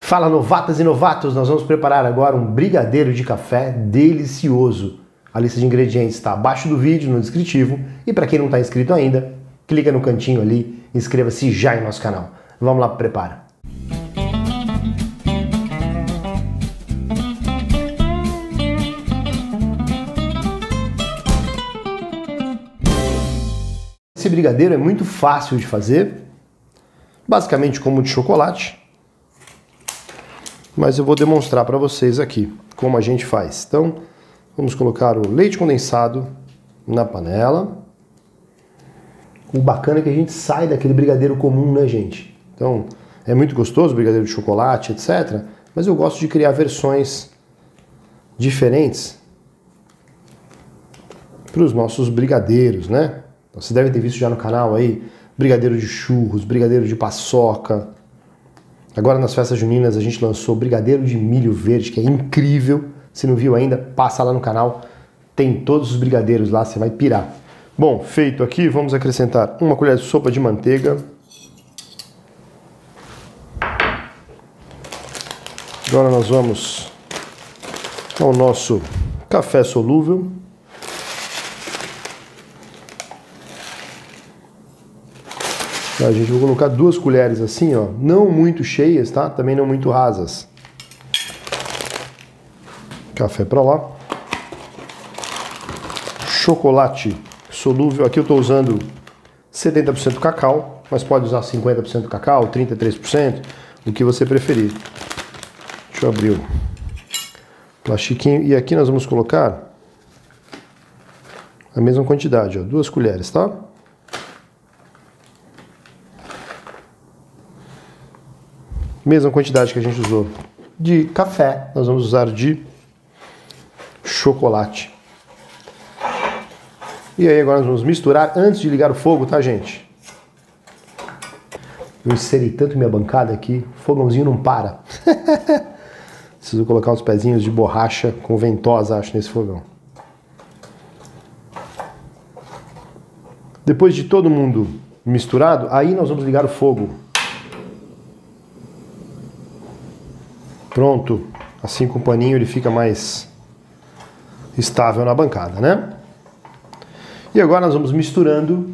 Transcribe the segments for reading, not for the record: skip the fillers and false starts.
Fala novatas e novatos, nós vamos preparar agora um brigadeiro de café delicioso. A lista de ingredientes está abaixo do vídeo, no descritivo. E para quem não está inscrito ainda, clica no cantinho ali e inscreva-se já em nosso canal. Vamos lá, prepara. Esse brigadeiro é muito fácil de fazer, basicamente como de chocolate, mas eu vou demonstrar para vocês aqui como a gente faz. Então, vamos colocar o leite condensado na panela. O bacana é que a gente sai daquele brigadeiro comum, né, gente? Então, é muito gostoso o brigadeiro de chocolate, etc. Mas eu gosto de criar versões diferentes para os nossos brigadeiros, né? Vocês devem ter visto já no canal aí, brigadeiro de churros, brigadeiro de paçoca. Agora nas festas juninas a gente lançou brigadeiro de milho verde, que é incrível. Se não viu ainda, passa lá no canal. Tem todos os brigadeiros lá, você vai pirar. Bom, feito aqui, vamos acrescentar uma colher de sopa de manteiga. Agora nós vamos ao nosso café solúvel. A gente vai colocar 2 colheres assim, ó, não muito cheias, tá? Também não muito rasas. Café para lá. Chocolate solúvel. Aqui eu estou usando 70% cacau, mas pode usar 50% cacau, 33%, o que você preferir. Deixa eu abrir o plastiquinho. E aqui nós vamos colocar a mesma quantidade, ó, 2 colheres, tá? Mesma quantidade que a gente usou de café, nós vamos usar de chocolate. E aí agora nós vamos misturar antes de ligar o fogo, tá, gente? Eu encerei tanto minha bancada aqui, o fogãozinho não para. Preciso colocar uns pezinhos de borracha com ventosa, acho, nesse fogão. Depois de todo mundo misturado, aí nós vamos ligar o fogo. Pronto, assim com o paninho ele fica mais estável na bancada, né? E agora nós vamos misturando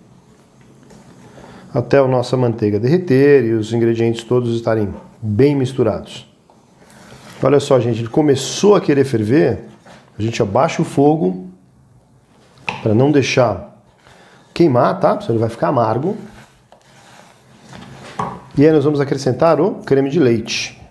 até a nossa manteiga derreter e os ingredientes todos estarem bem misturados. Olha só, gente, ele começou a querer ferver, a gente abaixa o fogo para não deixar queimar, tá? Senão ele vai ficar amargo. E aí nós vamos acrescentar o creme de leite.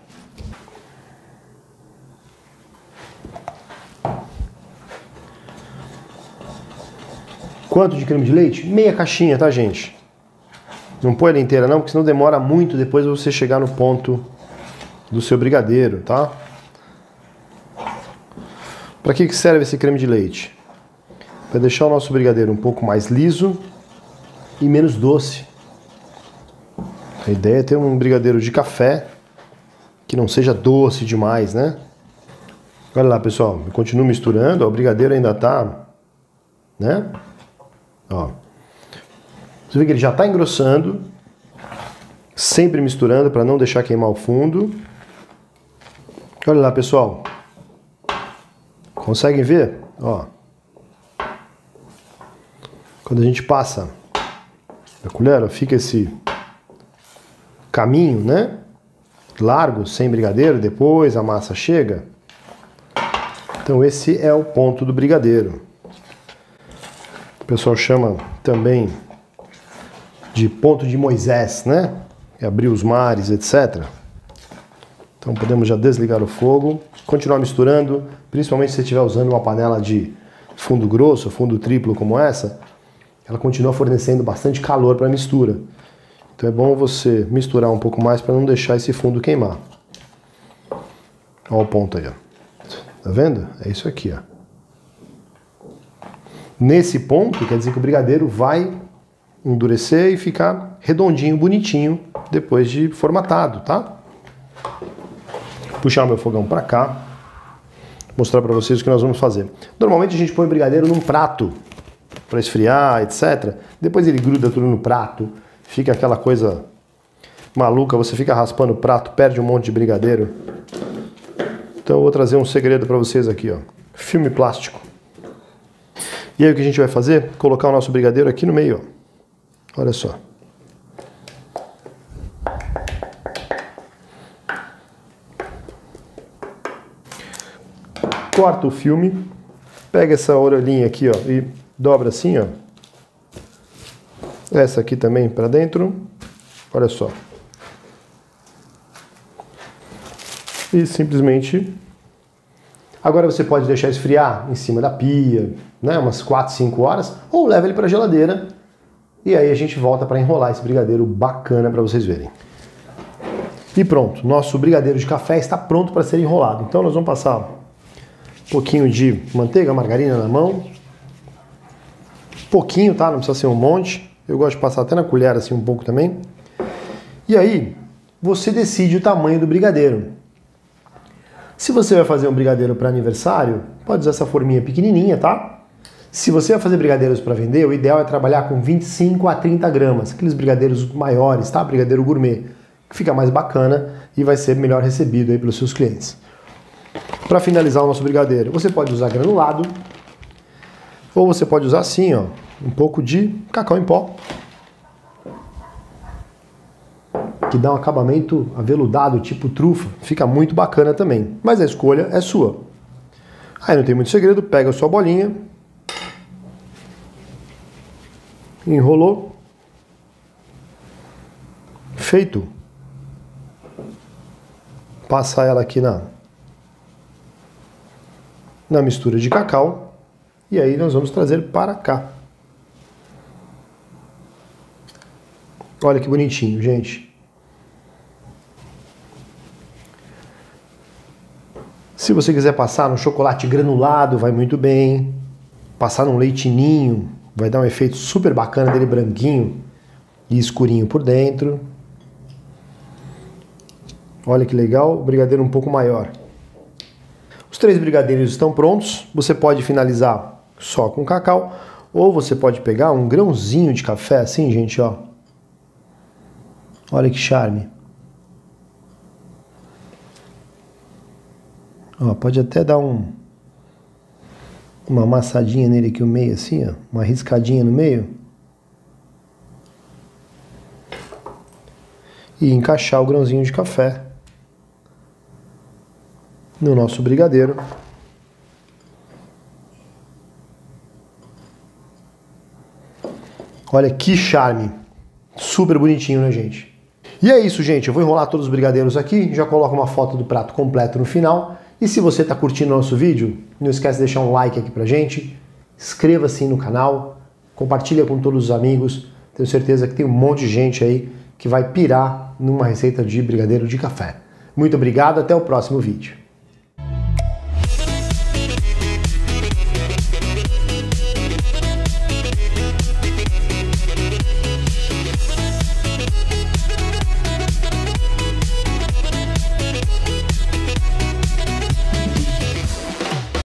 Quanto de creme de leite? Meia caixinha, tá, gente? Não põe ela inteira não, porque senão demora muito depois você chegar no ponto do seu brigadeiro, tá? Para que serve esse creme de leite? Para deixar o nosso brigadeiro um pouco mais liso e menos doce. A ideia é ter um brigadeiro de café que não seja doce demais, né? Olha lá, pessoal, eu continuo misturando, ó, o brigadeiro ainda tá, né? Ó. Você vê que ele já está engrossando, sempre misturando para não deixar queimar o fundo. Olha lá, pessoal. Conseguem ver? Ó. Quando a gente passa a colher, ó, fica esse caminho, né? Largo, sem brigadeiro, depois a massa chega. Então esse é o ponto do brigadeiro. O pessoal chama também de ponto de Moisés, né? Que abriu os mares, etc. Então podemos já desligar o fogo, continuar misturando, principalmente se você estiver usando uma panela de fundo grosso, fundo triplo como essa, ela continua fornecendo bastante calor para a mistura. Então é bom você misturar um pouco mais para não deixar esse fundo queimar. Olha o ponto aí, ó. Tá vendo? É isso aqui, ó. Nesse ponto, quer dizer que o brigadeiro vai endurecer e ficar redondinho, bonitinho, depois de formatado, tá? Vou puxar o meu fogão para cá, mostrar para vocês o que nós vamos fazer. Normalmente a gente põe o brigadeiro num prato para esfriar, etc. Depois ele gruda tudo no prato, fica aquela coisa maluca, você fica raspando o prato, perde um monte de brigadeiro. Então eu vou trazer um segredo para vocês aqui, ó. Filme plástico. E aí o que a gente vai fazer? Colocar o nosso brigadeiro aqui no meio, ó. Olha só. Corta o filme, pega essa orelhinha aqui, ó, e dobra assim, ó. Essa aqui também para dentro. Olha só. E simplesmente... Agora você pode deixar esfriar em cima da pia, né, umas 4, 5 horas, ou leva ele para a geladeira e aí a gente volta para enrolar esse brigadeiro bacana para vocês verem. E pronto, nosso brigadeiro de café está pronto para ser enrolado. Então nós vamos passar um pouquinho de manteiga, margarina na mão. Pouquinho, tá? Não precisa ser um monte. Eu gosto de passar até na colher assim um pouco também. E aí, você decide o tamanho do brigadeiro. Se você vai fazer um brigadeiro para aniversário, pode usar essa forminha pequenininha, tá? Se você vai fazer brigadeiros para vender, o ideal é trabalhar com 25 a 30 gramas, aqueles brigadeiros maiores, tá? Brigadeiro gourmet, que fica mais bacana e vai ser melhor recebido aí pelos seus clientes. Para finalizar o nosso brigadeiro, você pode usar granulado, ou você pode usar assim, ó, um pouco de cacau em pó, que dá um acabamento aveludado, tipo trufa. Fica muito bacana também. Mas a escolha é sua. Aí não tem muito segredo, pega a sua bolinha, enrolou, feito. Passa ela aqui na mistura de cacau e aí nós vamos trazer para cá. Olha que bonitinho, gente. Se você quiser passar no chocolate granulado, vai muito bem. Passar num leite ninho, vai dar um efeito super bacana dele, branquinho e escurinho por dentro. Olha que legal, o brigadeiro um pouco maior. Os 3 brigadeiros estão prontos. Você pode finalizar só com cacau, ou você pode pegar um grãozinho de café assim, gente, ó. Olha que charme. Ó, pode até dar uma amassadinha nele aqui no meio, assim, ó, uma riscadinha no meio. E encaixar o grãozinho de café no nosso brigadeiro. Olha que charme. Super bonitinho, né, gente? E é isso, gente. Eu vou enrolar todos os brigadeiros aqui, já coloco uma foto do prato completo no final. E se você está curtindo o nosso vídeo, não esquece de deixar um like aqui pra gente, inscreva-se no canal, compartilha com todos os amigos. Tenho certeza que tem um monte de gente aí que vai pirar numa receita de brigadeiro de café. Muito obrigado, até o próximo vídeo.